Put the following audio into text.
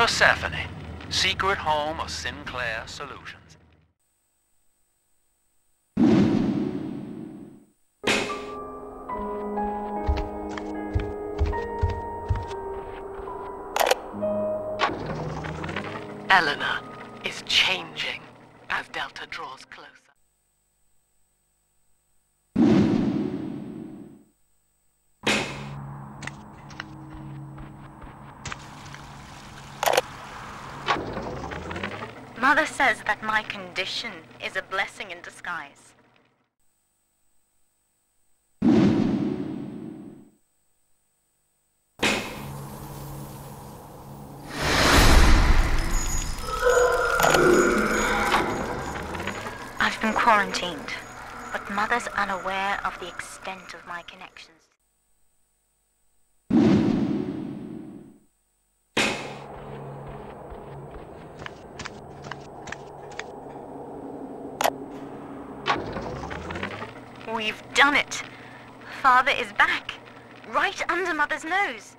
Persephone, secret home of Sinclair Solutions. Eleanor is changing as Delta draws closer. Mother says that my condition is a blessing in disguise. I've been quarantined, but Mother's unaware of the extent of my connections. We've done it! Father is back, right under Mother's nose.